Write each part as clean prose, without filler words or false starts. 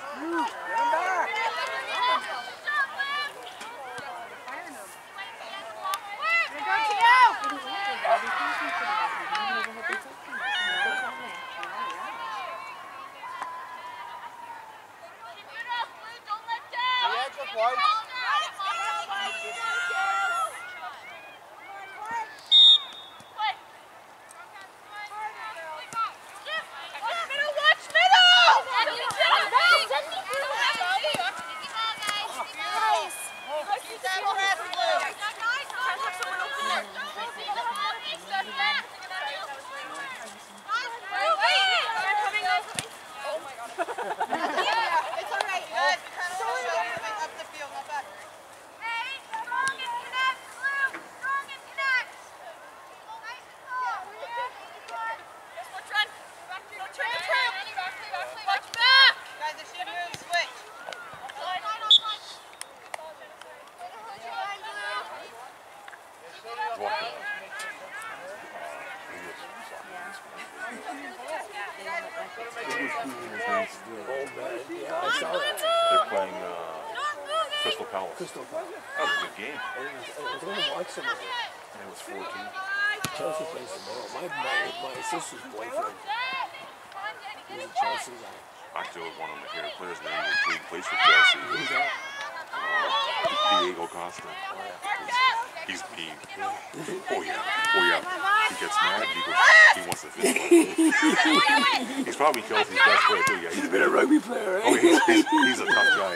They're playing Crystal Palace. Crystal Palace. That was a good game. I was going to watch some of it. And it was 14. Chelsea plays tomorrow. My sister's boyfriend is a Chelsea guy. Actually, one of my favorite players in the English League plays for Chelsea. Who's that? Diego Costa. He's mean. Oh yeah. He gets mad. He wants to fist bump. He's probably Chelsea's best player too. Yeah, He's been a rugby player, right? Oh, he's a tough guy.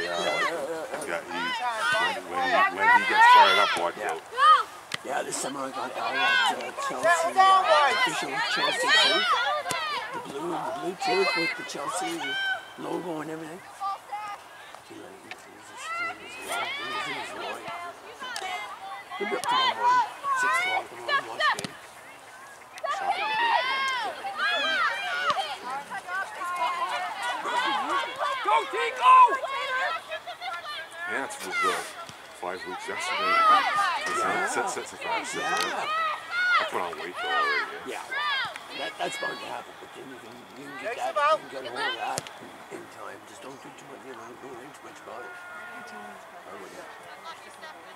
When he gets fired up, watch out. Yeah, this summer I got Chelsea official Chelsea tooth. The blue tooth with the Chelsea logo and everything. We'll be up tomorrow morning, 6 o'clock tomorrow, watch the game. Go, Team, go! Yeah, it was 5 weeks yesterday. Sits I put on weight though already. Yeah, that's bound to happen, but then you can get that, you can get a hold of that in time. Just don't do too much, don't think too much about it. I wouldn't.